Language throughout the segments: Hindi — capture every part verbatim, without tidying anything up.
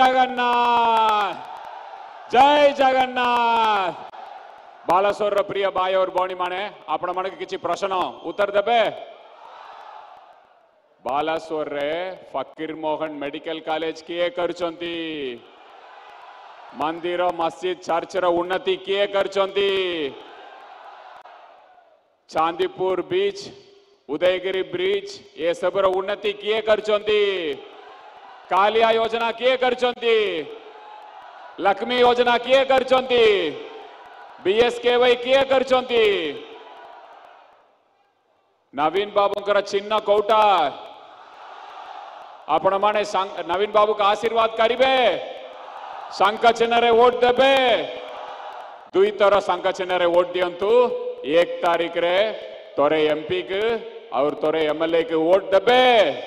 जगन्नाथ जय जगन्नाथ। बालासोर प्रिय भाई और भौणी माने आपण मन किछि प्रश्न उत्तर देबे। बालासोर रे फकीर मोहन मेडिकल कॉलेज किए करचंती, मंदिर मस्जिद चर्च रो उन्नति किए करचंती, चांदीपुर बीच उदयगिरी ब्रिज ये सब रो उन्नति किए करचंती, कालिया योजना किए करचंती, लक्ष्मी योजना किए करचंती, बीएसकेवाई किए करचंती। नवीन बाबूंकर चिन्ह कोटा आपण माने नवीन बाबू का आशीर्वाद करिबे, शंख चिन्ह रे वोट देबे। दुई थर शंख चिन्ह रे वोट दियंतु। एक तारीख रे तोरे एमपी के और तोरे एमएलए के वोट देबे।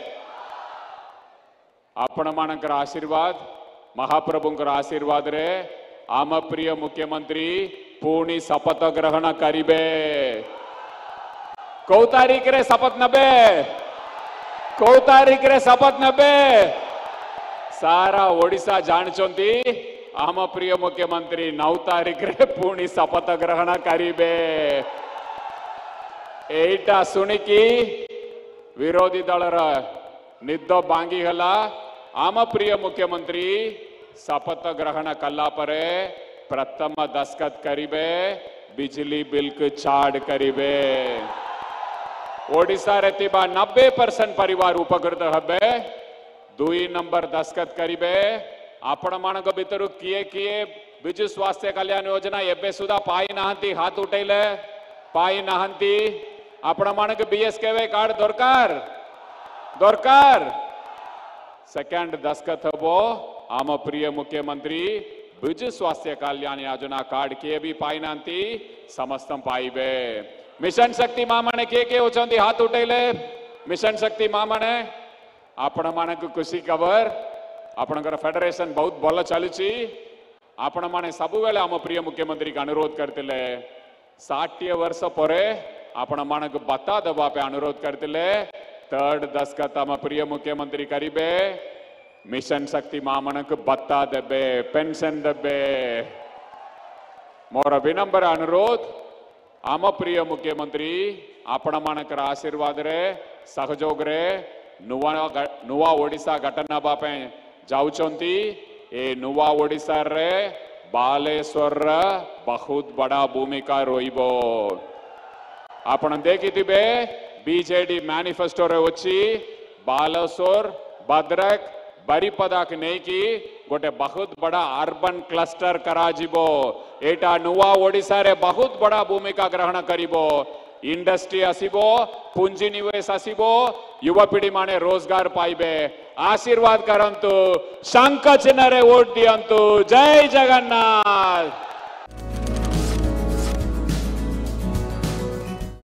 आपण मानकर आशीर्वाद महाप्रभुंकर आशीर्वाद रे आम प्रिय मुख्यमंत्री पुणी शपथ ग्रहण करिबे। कौ तारीख रे शपथ नबे, कौ तारीख रे शपथ नबे। सारा ओडिशा जानचंती आम प्रिय मुख्यमंत्री नौ तारीख रे पुणी शपथ ग्रहण करिबे। एटा सुनिकी विरोधी दलर निद बांगी हला। आम प्रिय मुख्यमंत्री शपथ ग्रहण कला परे प्रथम दस्खत करिबे, बिजली बिल के छाड़ करिबे। ओडिशा रे तिबा नब्बे परसेंट परिवार उपकृत हबे। दुई नंबर दस्खत करिबे। आपण मानक भितर किए किए बिजु स्वास्थ्य कल्याण योजना एबे सुधा पाई नाहंती, हाथ उठैले पाई नाहंती। आपण मानक बीएसकेवाई कार्ड दरकार दरकार। सेकंड दस्खत हबो आम प्रिय मुख्यमंत्री बिजु स्वास्थ्य कल्याण योजना कार्ड किए भी पाई नाहंती, समस्तम पाइबे। मिशन शक्ति मामने किए किए होचंती, हाथ उठैले। मिशन शक्ति मामने आपण मानक खुशी खबर, आपणकर फेडरेशन बहुत भल चलुची। आपण माने सब बेले आम प्रिय मुख्यमंत्री का अनुरोध करतिले। साठ वर्ष परे आपण मानक बता दबा पे अनुरोध करतिले। थर्ड दस्खत आम प्रिय मुख्यमंत्री करिबे। मिशन शक्ति मामनक बता देबे, पेंशन देबे। मोर विनम्र अनुरोध आम प्रिय मुख्यमंत्री आपण मानकर आशीर्वाद रे सहयोग रे नुवा नुवा ओडिशा घटना बापे जाउचंती। ए नुवा ओडिशा रे बालेश्वर बहुत बड़ा भूमिका रोइबो। आपण देखिथिबे बीजेडी मैनिफेस्टो रे अछि बालेश्वर भद्रक बारिपदा के नहीं की गोटे बहुत बड़ा अर्बन क्लस्टर कराजिबो। एटा नुवा ओडिशा रे बहुत बड़ा भूमिका ग्रहण करिबो। इंडस्ट्री आसीबो, पुंजी निवेश आसीबो, युवा पीढ़ी माने रोजगार पाइबे। आशीर्वाद करंतु, शंख चिन्ह रे वोट दियंतु। जय जगन्नाथ।